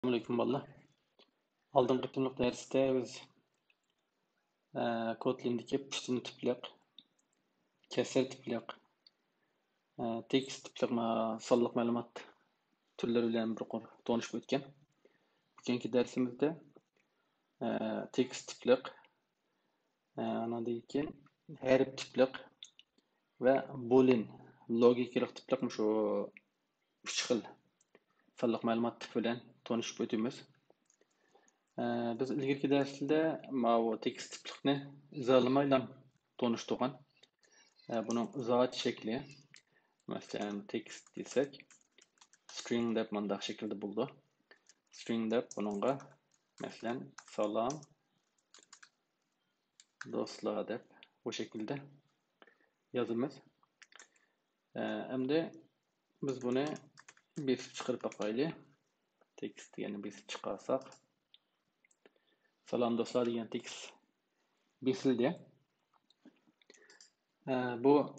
Assalamualaikum balla. Aldığım qıtımlıq dərsdə biz Kotlindəki piston tipliq, kəsir tipliq, tekst tipliq sonliq məlumat türləri bilan bir qor tanışıb ötken. Bugünkü dərsimizdə tekst tipliq, andan keyin hərf tipliq və boolean logikалық tipliq şu 3 xil sonliq məlumat tipi bilan tanışıb ötümiz. Biz ilgirki derslerde tekst tiplikni izalamayla tanıştıgan. Bunun izahat şekli, mesela text desek, string dep mandaq şekilde buldu. String dep bununla mesela salam dostlar dep bu şekilde yazımız. Hem de biz bunu bir çıkarıp bakaylı. Text yani biz çıkarsak. Salam dostlar degan tekst besildi. Bu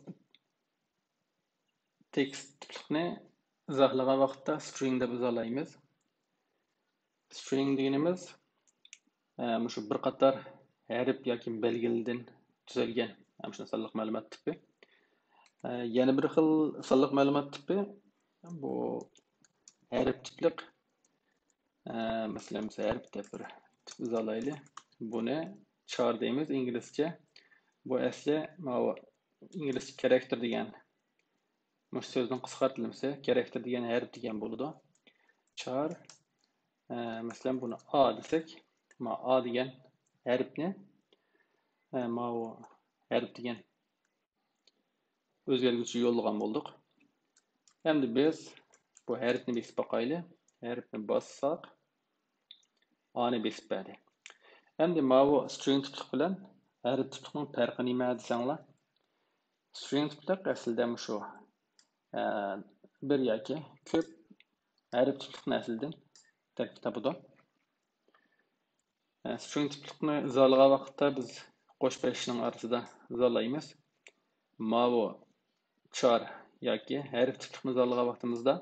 tekst tiplikni izohlagan vaqtda string deb izohlaymiz. String deganimiz shu bir qator harf yoki belgilardan tuzilgan shunday sonliq ma'lumot tipi. Yana bir xil sonliq ma'lumot tipi bu harf tiplik. Masalan, harf deb bir tip izohlayli. Buni char deymiz inglizcha. Bu asli inglizcha character degan mush so'zning qisqartirilmasi character degan harf degan bo'ladi. Char masalan buni a desak, a degan harfni harf degan o'zgarguvchi yo'llagan bo'ldik. Endi biz bu harfni besib boqayli. Harfni bossak a'ni besib berdi. Endi string tiplik bilan harf tiplikning farqi nima desanglar? String tiplik aslida shu bir yoki ko'p harf tiplikni aslida tarkib topadi. String tiplikni izohlagan vaqtda biz qo'shbashning orasida izohlaymiz. Char yoki harf tiplikni izohlagan vaqtimizda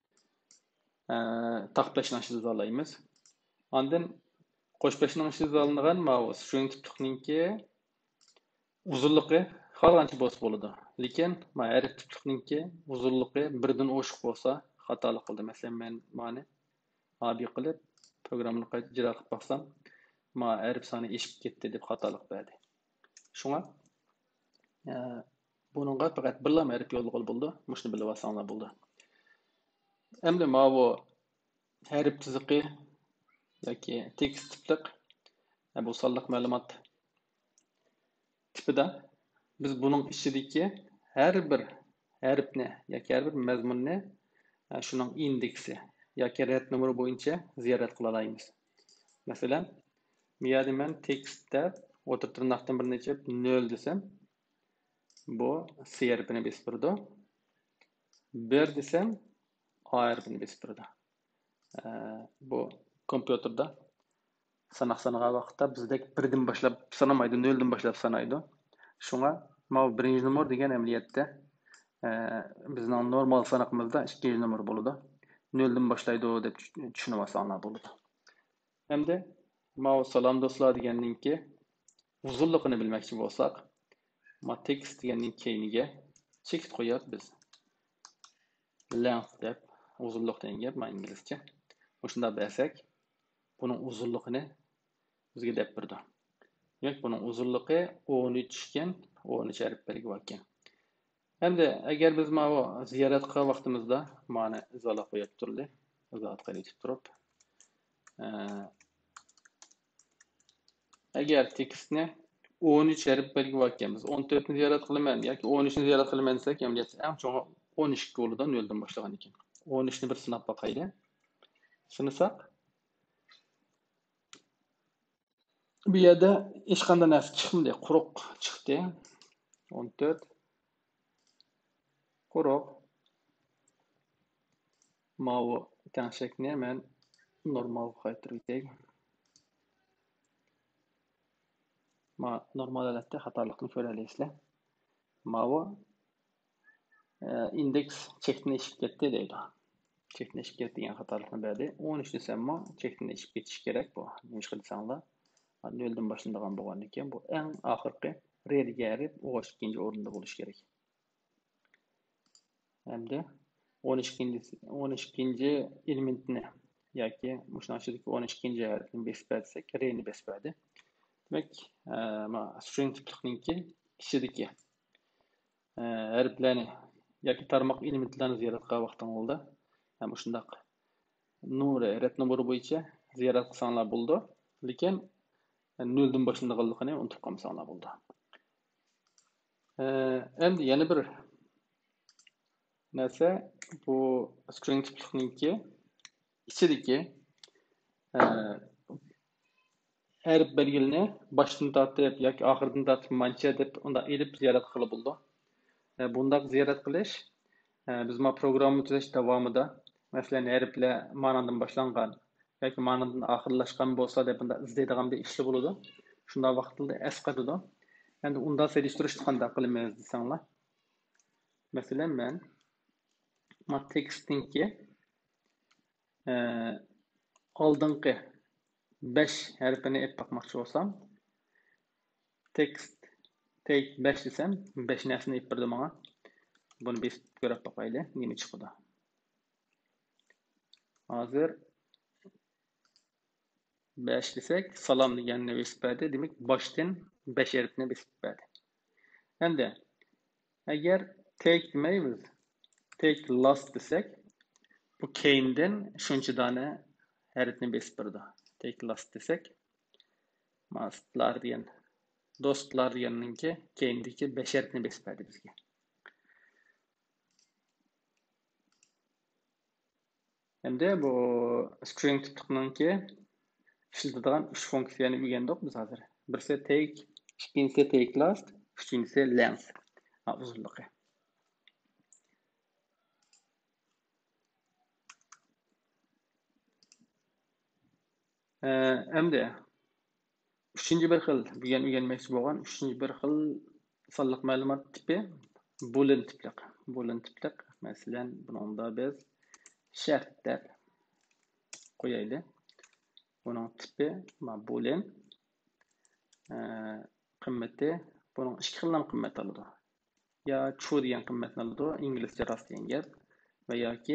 taqbashning ichida izohlaymiz. Ondan qo'shbashning ichida izohlangan string tiplikninki uzunligi har qancha bo'ladi. Lekin harf tiplikninki uzunligi birdan oshiq bo'lsa xatolik qildi. Masalan, men mani abi qilib programmani qayta ijro qilib baksam, harf soni eshib ketdi deb xatolik berdi. Shunga buningga faqat birla harf yo'llig'i bo'ldi. Mushni bilib olsanglar bo'ldi. Endi harf chiziqi yoki tekst tiplik bu sonliq ma'lumot tipida biz buning ichidagi har bir harfni yoki har bir mazmunni shuning indeksi yoki red nomeri bo'yicha ziyorat qila olamiz. Masalan, bu yerda men tekstda o'tir tirnoqdan bir necha 0 desam, bu C harfini besib turdi. 1 desam, A harfini besib turdi. Bu kompüterda sanagan vaqtda bizdek 1dan boshlab sanamaydi, 0dan boshlab sanaydi. Shunga birinchi nomer degan amaliyotda bizning normal sanaqimizda ikkinchi nomer bo'ladi. 0dan boshlaydi deb tushunib olsanglar bo'ladi. Endi salam do'stlar deganninki uzunligini bilmoqchi bo'lsak, text deganning keyiniga chekit qo'yib biz length deb uzunlik degan gap inglizcha. Shunda bersak, buning uzunligini bizga deb berdi. Yo'q, buning uzunligi 13 ekan, 13 harf belgi ekan. Endi agar biz ziyorat qilgan vaqtimizda mani izohlab qo'yib turdi, izohat qilib turib, agar tekstni 13 harf belgi ekanmiz, 14 ni ziyorat qilaman yoki 13 ni ziyorat qilaman desak, amaliyotda eng cho'ngi 12 bo'ladi, 0 dan boshlagan ekan. 13 ni bir sinab boqayli. Sinasak bu yerda hech qanday narsa chiqmadi, quruq chiqdi. 14 quruq. Tanshakni men normal qaytirib normal holatda xatolikni ko'ralaysizlar. Indeks chekni eshib ketdi deydi. chekleşip ketdigan qatorliqni berdi. 13 desemmi chekleşip ketish kerak bu. Nima qilsanglar? 0 dan boshlanadigan bo'lgan ekan, bu eng oxirgi re'ga erib, o'g'ash ikkinchi o'rinda bo'lishi kerak. Hamda 12-chi elementni yoki mushunachidagi 12-chi harfni besib bersak, re'ni besib berdi. Demak, string tipliqninki ichidagi harflarni yoki tarmoq elementlarni ziyorat qilgan vaqting oldi. Ham shundaq ret nomeri bo'yicha ziyorat qilsanglar bo'ldi. Lekin 0 dan boshlanadiganligini unutib qolmasanglar bo'ldi. Endi yana bir narsa bu string tipliqninki ichidagi harf belgilini boshdan tortib yoki oxiridan tortib mancha deb unda elib ziyorat qilib bo'ldi. Bundaq ziyorat qilish biz programma tuzash davomida masalan harflar ma'nodan boshlangan yoki ma'nodan oxirlashgan bo'lsa deb bunda izlaydigan bir ishli bo'ladi. Shunda vaqtida esqatadi. Endi unda selishtirishni qanday qilamiz desanglar. Masalan men tekstninki oldingi 5 harfini ep bakmoqchi bo'lsam, text take 5 desem 5 narsani ep berdi menga. Buni besib ko'rib bakayli, nima chiqadi. Hozir 5 desek, salom deganini besib berdi. Demak, boshdan 5 harfni besib berdi. Endi agar take demaymiz, take last desek, bu keyindan shuncha dona harfni besib berdi. Take last desek, mastlar degan, do'stlar deganninki keyindagi 5 harfni besib berdi bizga. Endi bu string tipliqninki ishlatadigan 3 funksiyani o'rgandik biz hozir. Birisi take, ikkinchisi take last, uchinchisi length. Uzunligi. Endi uchinchi bir xil bugun o'rganmoqchi bo'lgan uchinchi bir xil sonliq ma'lumot tipi boolean tipliq. Boolean tipliq, masalan, bunda biz shart deb qo'yaylik. Buning tipi boolean. Qimmati buning ikki xildan qimmat oladi. Ya true degan qimmatni oladi, inglizcha rost degan gap, va yoki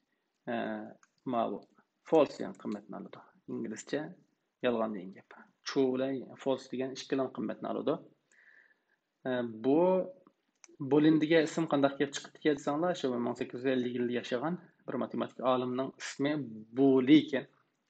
false degan qimmatni oladi. İngilizce yalgan degan gap. True bilan false degan ikki xildan qimmatni oladi. Bu boolean degan ism qanday kelib chiqdi desanglar, shu 1850 yilda yashagan bir matematik olimning ismi Boole ekan.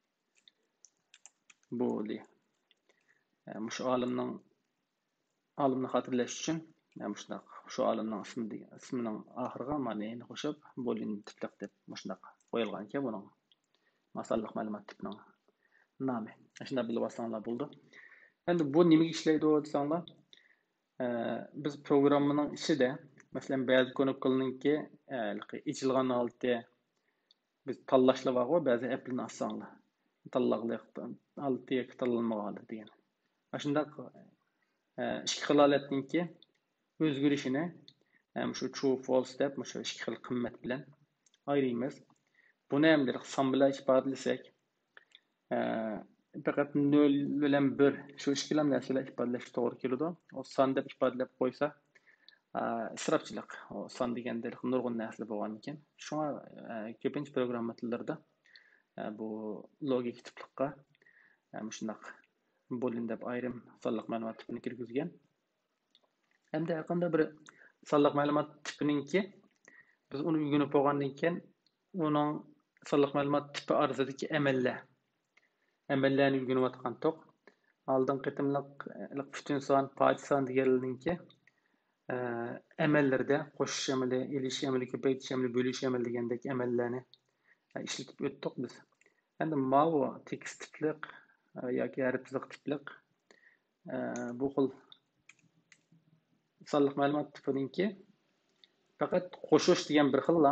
Boole. Mush olimni xotirlash uchun shundaq shu olimning ismining oxiriga ma'noni qo'shib boolean tipliq deb shundaq qo'yilgan ekan buning masalliq ma'lumot tipining nomi. Shunda bilib olsanglar bo'ldi. Endi bu nimaga ishlaydi desanglar, biz programmaning ichida masalan ba'zi konuklarninki ichilgan holda biz tanlashlar bor, ba'zi app'ni assanglar. Tanlaqliqdan oltiga tanlanmagan degan. Shundaq ikki xil holatninki o'zgarishini shu true false deb shu ikki xil qimmat bilan ayıramiz. Buni ham son bilan ifodalasak, faqat 0 bilan 1 shu ikki xil narsalar ifodalash to'g'ri keladi. O son deb ifodalab qo'ysa, isrofchilik. O son deganda nurg'un narsa bo'lgan ekan. Shunga ko'pincha programma tillarida bu logik tipliqqa shundaq boolean deb ayrim sonliq ma'lumot tipini kirgizgan. Endi qanday bir sonliq ma'lumot tipininki biz uni o'rganib bo'lgandan keyin uning sonliq ma'lumot tipi orasidagi amallarni o'rganayotgan to'q. Oldin qitimliq butun son, payt son deganlarninki amallarda qo'shish amali, elish amali, ko'paytirish amali, bo'lish amali degandek amallarni ishlatib o'tdik biz. Endi bu tekst tipliq yoki harfliq tipliq bu xil sonliq ma'lumot tipininki faqat qo'shish degan bir xil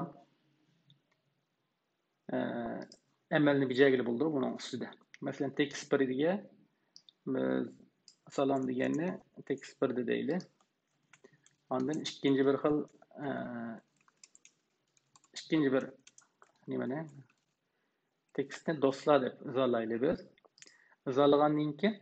amalni bajargili bo'ldi buning ustida. Masalan, text 1 biz salom deganni text 1 deylik. Ondan ikkinchi bir xil ikkinchi bir nimani tekstni do'stlar deb izohlaylik biz. Izohlagandan keyin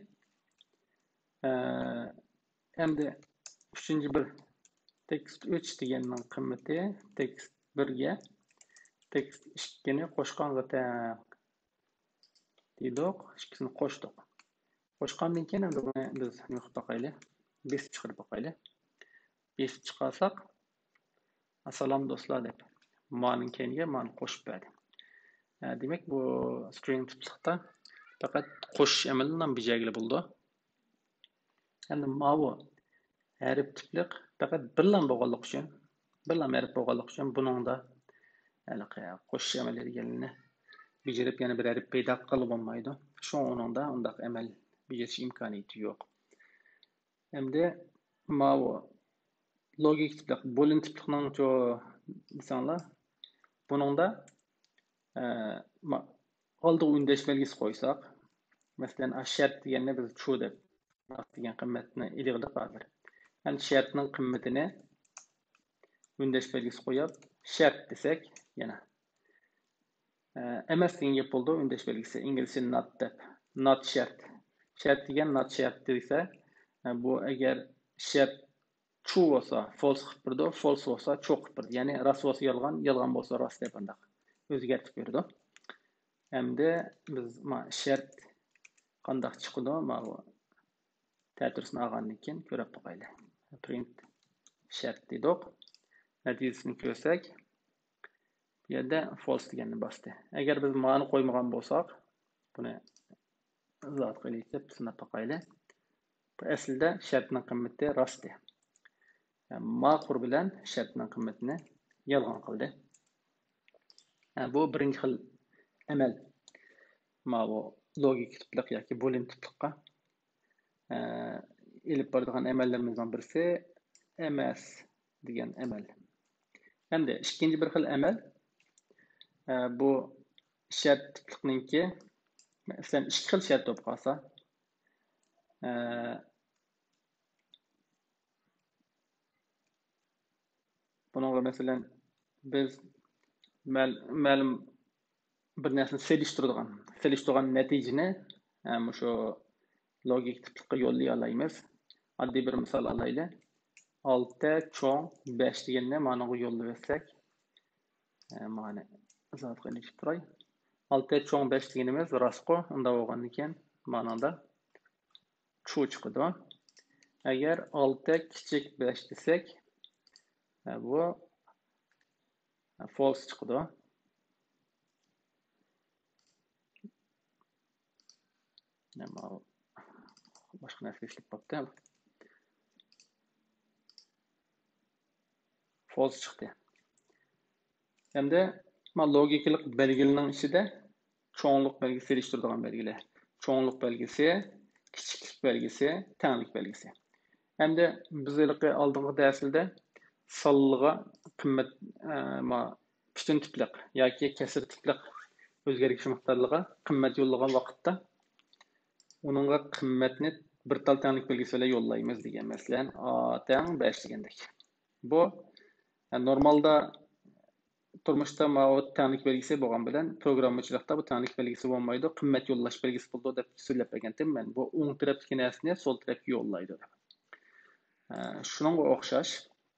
endi uchinchi bir text 3 deganning qimmati text 1 ga text 2 ni qo'shgan zaten deydik. Ikkisini qo'shdik. Qo'shgandan keyin endi buni biz nima qilib boqaylik? 5 chiqarib boqaylik. 5 chiqarsak, assalom do'stlar deb ma'ning keyinga ma'ni qo'shib berdi. Demak, bu string tiplikda faqat qo'shish amalidan bijagili bo'ldi. Endi bu harf tiplik faqat birlam bo'lganlik uchun, birlam harf bo'lganlik uchun buningda qo'shish amali deganini bejarib yana bir harf paydo qilib bo'lmaydi. Shu o'rinda undaq amal bejarish imkoniyati yo'q. Endi bu logik tiplik, bo'lim tiplikning cho desanglar, buningda oldiga undash belgisi qo'ysak, masalan, shart deganni biz true deb degan qimmatni ilg'ilib hozir. Yani şartning qimmatini undash belgisi qo'yib, shart desak, yana emas degan gap bo'ldi, undash belgisi inglizcha not deb. Not shart. Shart degan not shart desa, bu agar shart true bo'lsa, false qilib berdi, false bo'lsa true qilib berdi. Ya'ni rost bo'lsa yolg'on, yolg'on bo'lsa rost deb undaq o'zgartib berdi. Endi biz shart qanday chiqdi, bu ta'tirsini olgandan keyin ko'rib boqaylik. Print shart dedik. Natijasini ko'rsak, bu yerda false deganni bosdi. Agar biz ma'ni qo'ymagan bo'lsak, buni izoh qilaylik deb sinab boqaylik. Bu aslida shartning qimmati rost. Ma'qur bilan shartning qimmatini yolg'on qildi. Bu birinchi xil amal. Bu logik tiplik yoki bo'lim tiplikqa ilib boradigan amallarımızdan birisi emas degan amal. Endi ikkinchi bir xil amal bu shart tiplikninki, masalan, ikki xil shart bo'lib qolsa, bunga masalan biz ma'lum bir narsani selishtirgan natijani shu logik tiplikqa yo'llay olamiz. Oddiy bir misol olaylik. 6 cho'ng 5 deganni ma'noga yo'llab bersak, ma'ni izoh qilib turay. 6 cho'ng 5 deganimiz rostqo, unda bo'lgandan keyin ma'noda true chiqadi. Agar 6 kichik 5 desak, bu false chiqadi. Boshqa narsa ishlab qopti. False chiqdi. Endi logikalik belgilarning ichida cho'nglik belgisi selishtiradigan belgilar. Cho'nglik belgisi, kichiklik belgisi, tenglik belgisi. Endi biz oldingi darsda sonliga qimmat butun tiplik yoki kasr tiplik o'zgarish miqdorliga qimmat yo'llagan vaqtda uningga qimmatni bir tal tenglik belgisi bilan yo'llaymiz degan. Masalan, a teng 5 degandek. Bu normalda turmuşda tenglik belgisi bo'lgan bilan programmachilikda bu tenglik belgisi bo'lmaydi, qimmat yo'llash belgisi bo'ldi deb so'zlab bergandim men. Bu o'ng tarafdagi narsani so'l tarafga yo'llaydi. Shunga o'xshash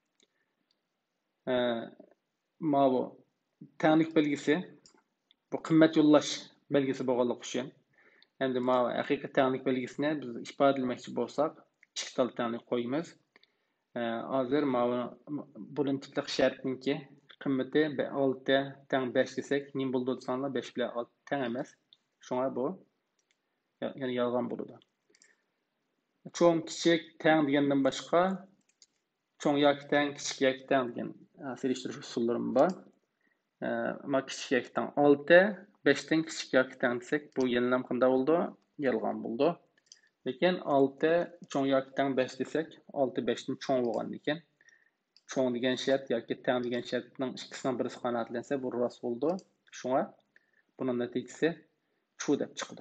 bu tenglik belgisi bu qimmat yo'llash belgisi bo'lganligi uchun endi haqiqiy tenglik belgisini biz ifodalamoqchi bo'lsak, ikki tal tenglik qo'yamiz. Hozir bo'lim tiplik shartniki qimmati 6 teng 5 desak, nim bo'ldi desanglar 5 bilan 6 teng emas. Shunga bu ya'ni yolg'on bo'ladi. Cho'ng kichik teng degandan boshqa cho'ng yoki teng, kichik yoki teng degan selishtirish usullarim bor. Kichik yoki teng 6, 5 dan kichik yoki teng desak, bu yenilam qanday bo'ldi? Yolg'on bo'ldi. Lekin 6 cho'ng yoki teng 5 desak, 6 5 dan cho'ng bo'lgandan keyin cho'ng degan shart yoki teng degan shartning ikkisidan birisi qanoatlansa, bu rost bo'ldi. Shunga buning natijasi true deb chiqdi.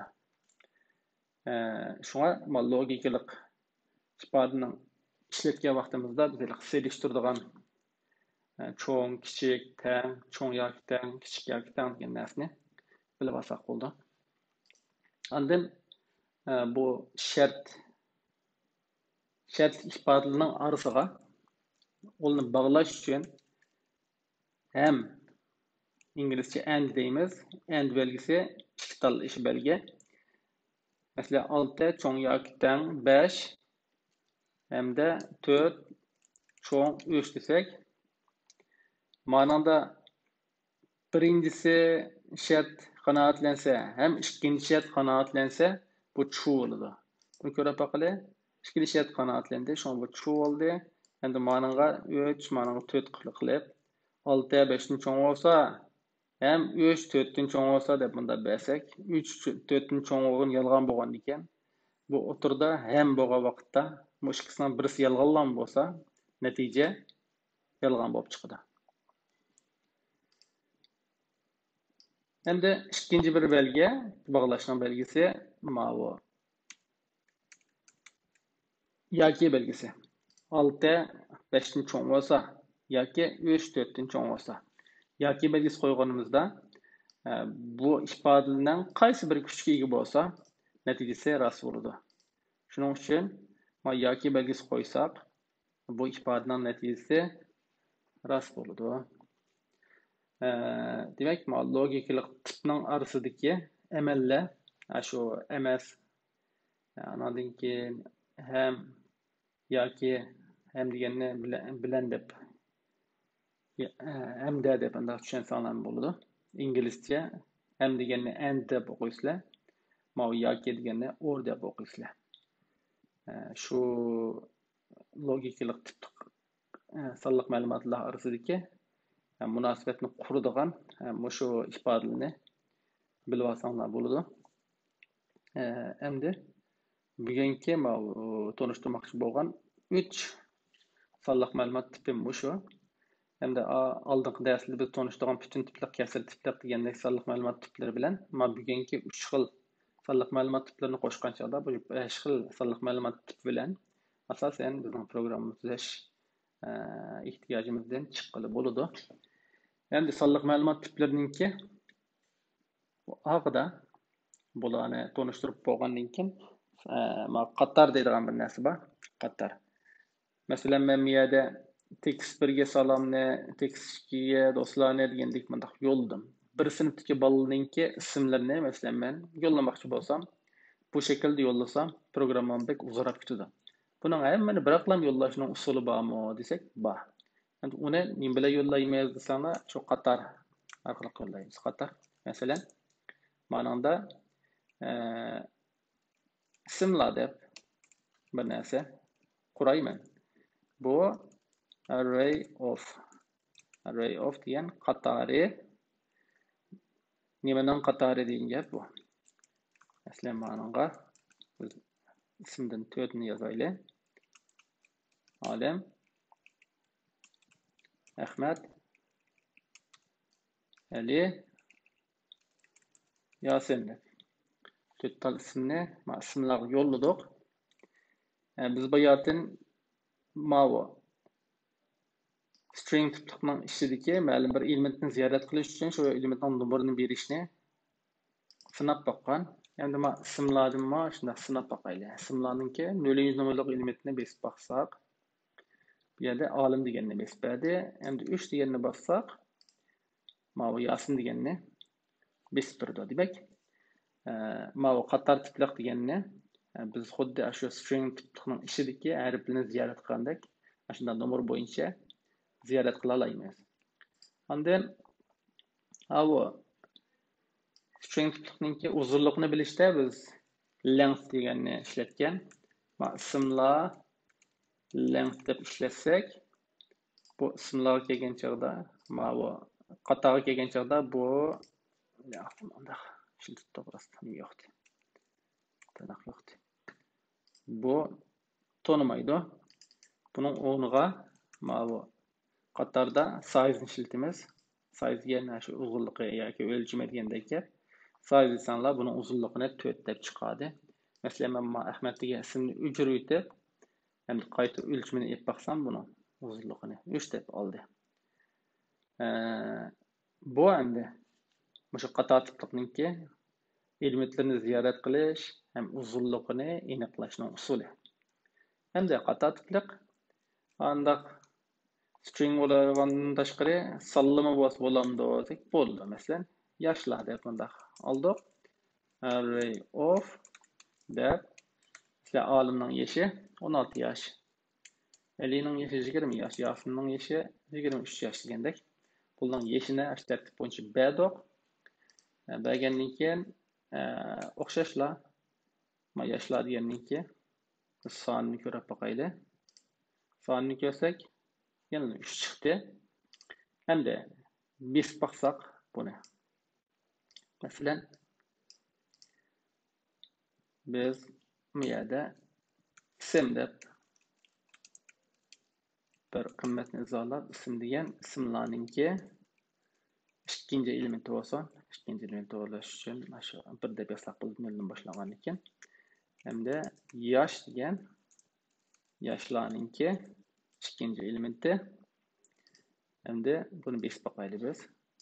Shunga logikalik ifodaning ishlatgan vaqtimizda biz selishtiradigan cho'ng, kichik, teng, cho'ng yoki teng, kichik yoki teng degan narsani bilib olsak bo'ldi. Ondan bu shart ifodalarning orasiga qo'lni bog'lash uchun hem İngilizce and deymiz. And belgisi ikki tal ish belgi. Mesela 6 cho'ng yoki teng 5 hamda 4 cho'ng 3 desak, ma'noda birinchisi shart qanoatlansa ham ikkinchi shart qanoatlansa bu true bo'ladi. Buni ko'rib baqili. Ikkinchi shart qanoatlandi, shunga bu true bo'ldi. Endi ma'noga 3, ma'noga 4 qilib 6 5 cho'ng bo'lsa hem 3 4'tün çoğun olsa da bunda bəsək 3 4'tün çoğunluğun yalğan bolğan ekan. Bu oturda hem boğa vaqtda bu ikisinden birisi yalğanlan bolsa, natija yalğan bo'lib chiqadi. Endi ikkinchi bir belgi, bog'lashning belgisi bu yoki belgisi. 6 5'tün çoğun olsa yoki 3 4'tün çoğun olsa. Yoki belgisi qo'yganimizda bu ifodalaning qaysi bir kuchga ega bo'lsa, natijasi rost bo'ladi. Shuning uchun yoki belgisi qo'ysak, bu ifodaning natijasi rost bo'ladi. Demak, logikalik tipning orasidagi amallar shu emas, andan keyin ham yoki ham deganni bilan deb hamda deb undaq tushunsanlar bo'ladi. İngilizce hem deganni and deb o'qiysizlar, yoki deganni or deb o'qiysizlar. Shu logikalik tiplik sonliq ma'lumotlar orasidagi munosabatni quradigan shu ifodalarni bilib olsanglar bo'ladi. Endi bugungi tanishtirmoqchi bo'lgan 3 sonliq ma'lumot tipi shu. Hem de aldığım dersinde biz tanıştığım bütün tipler, kesir tipler degandek sonliq ma'lumot tiplari bilan bugungi 3 xil sonliq ma'lumot tiplarini qo'shgan chog'da bu 5 xil sonliq ma'lumot tipi bilan asosan bizning programmamizni tuzash ehtiyojimizdan chiqqili bo'ladi. Endi sonliq ma'lumot tiplarininki haqida bularni tanishtirib bo'lgandan keyin qator deydigan bir narsa bor. Qator. Masalan, men bu yerda tekst 1'ge salamni, tekst 2'ye do'stlarni degandek mundaq yo'lladim. Bir sinfdagi bolalarninki ismlarini masalan men yo'llamoqchi bo'lsam, bu shaklda yo'llasam, programmam bek uzarab ketadi. Buning hammani bir aqlam yo'llashning usuli bormi desak, bor. Endi uni nima bilan yo'llaymiz desanglar, shu qator orqali yo'llaymiz. Qator. Masalan, ma'noda ismlar deb bir narsa qurayman. Bu array of degan qatori nimadan qatori degan gap bu. Masalan, ma'noga biz ismdan 4 ni yozaylik. Olim, Ahmad, Ali, Yasin deb 4 tal ismni ismlarga yo'lladik. Biz bu yerdan string tiplikning ichidagi ma'lum bir elementni ziyorat qilish uchun shu elementning nomerini berishni sinab boqqan. Endi ismlardan shunday sinab boqaylik. Ismlarninki 0-nomerlik elementni besib boqsak, bu yerda olim deganni besib berdi. Endi 3 deganni bossak, Yasin deganni besib berdi. Demak, qator tiplik deganni biz xuddi shu string tiplikning ichidagi harflarni ziyorat qilgandek, shunday nomer bo'yicha ziyorat qila olamiz. Ondan string tiplikning uzunligini bilishda biz length deganni ishlatgan. Ismlar length deb ishlatsak, bu ismlar kelgan chog'da, qatorga kelgan chog'da bu bu tonimaydi. Buning o'rniga qatorda size ni ishlatamiz. Size yana shu uzunligi yoki o'lchami degandek gap. Size desanlar buning uzunligini 4 deb chiqadi. Masalan, men Ahmad degan ismni o'chirib o'tib, endi qayta o'lchimini olib baqsam, buning uzunligini 3 deb oldi. Bu endi o'sha qator tipliqniki elementlarni ziyorat qilish ham uzunligini aniqlashning usuli. Hamda qator tipliq andaq string bo'lgandan tashqari sallama bo'lamdi deb bo'ldi. Masalan, yoshlar deb bundaq oldik. Array of deb sizlar olimning yoshi 16 yosh. Alining yoshi 20 yosh, Yasinning yoshi 23 yosh degandek. Bunun yoshini tartib bo'yicha berdik. Bergandan keyin o'xshashlar yoshlar degandan keyin sonini ko'rib boqaylik. Sonini ko'rsak, yana 3 chiqdi. Hamda biz baqsaq buni. Masalan, biz bu yerda ism deb bir qimmatni izolab, ism degan ismlarninki ikkinchi elementi bo'lsa, ikkinchi element bo'lish uchun mana shu bir deb yozsak bo'ladi, noldan boshlagan ekan. Hamda yosh degan yoshlarninki ikkinchi elementi. Hamda buni besib boqaylik biz.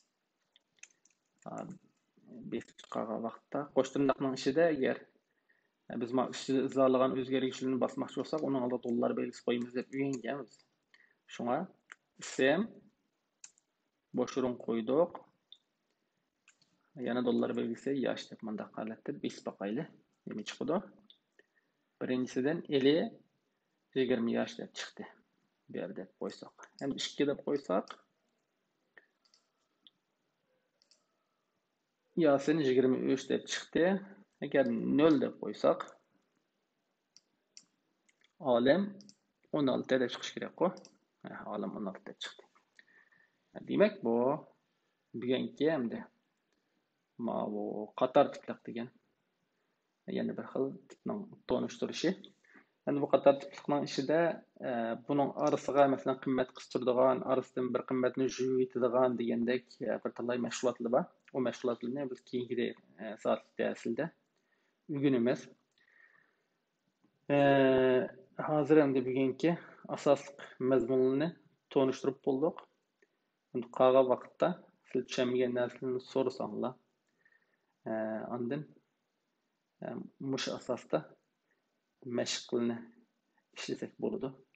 Besib chiqqan vaqtda qo'shtirnoqning ichida agar biz mana ustida izolagan o'zgarishlarni bosmoqchi bo'lsak, uning oldida dollar belgisi qo'yamiz deb o'ylaganmiz. Shunga ism bosh o'rin qo'ydik. Yana dollar belgisi yosh deb bundaq holatda besib boqaylik. Nima chiqdi? Birinchisidan 20 yosh deb chiqdi. Bu yerda deb qo'ysak. Ham 2 deb qo'ysak Yasin 23 deb chiqdi. Agar 0 deb qo'ysak olim 16 deb chiqish kerak-ku. Olim 16 deb chiqdi. Demak, bu bugungi hamda mana bu qator tipliq degan yana bir xil tipning tonishtirishi. Endi bu qator tipliqning ichida buning orasiga masalan qimmat qistiradigan, orasidan bir qimmatni yuvib etadigan degandek bir talay mashg'ulotlar bor. O mashg'ulotlarni biz keyingi soat darsida o'rganamiz. Hozir endi bugungi asosli mazmunni tonishtirib bo'ldik. Endi qolgan vaqtda siz tushunmagan narsalarni so'rasanglar, ondan mush asosda mashq qilni ishlasak bo'ladi.